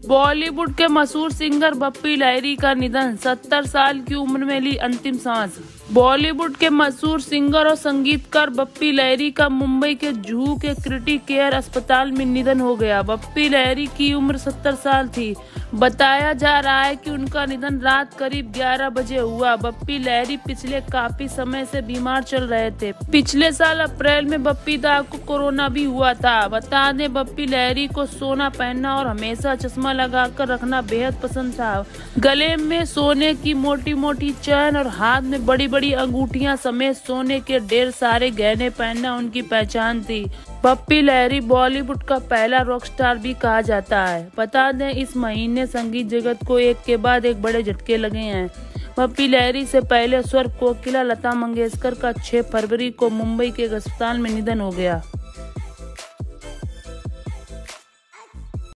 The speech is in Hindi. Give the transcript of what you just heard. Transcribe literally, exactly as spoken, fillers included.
बॉलीवुड के मशहूर सिंगर बप्पी लहिरी का निधन, सत्तर साल की उम्र में ली अंतिम सांस। बॉलीवुड के मशहूर सिंगर और संगीतकार बप्पी लहिरी का मुंबई के जुहू के क्रिटिकल केयर अस्पताल में निधन हो गया। बप्पी लहिरी की उम्र सत्तर साल थी। बताया जा रहा है कि उनका निधन रात करीब ग्यारह बजे हुआ। बप्पी लहिरी पिछले काफी समय से बीमार चल रहे थे। पिछले साल अप्रैल में बप्पी दा को कोरोना भी हुआ था। बता दें, बप्पी लहिरी को सोना पहनना और हमेशा चश्मा लगाकर रखना बेहद पसंद था। गले में सोने की मोटी मोटी चैन और हाथ में बड़ी बड़ी अंगूठियां समेत सोने के ढेर सारे गहने पहनना उनकी पहचान थी। बप्पी लहिरी बॉलीवुड का पहला रॉक स्टार भी कहा जाता है। बता दें, इस महीने संगीत जगत को एक के बाद एक बड़े झटके लगे हैं। बप्पी लहिरी से पहले स्वर कोकिला लता मंगेशकर का छह फरवरी को मुंबई के एक अस्पताल में निधन हो गया।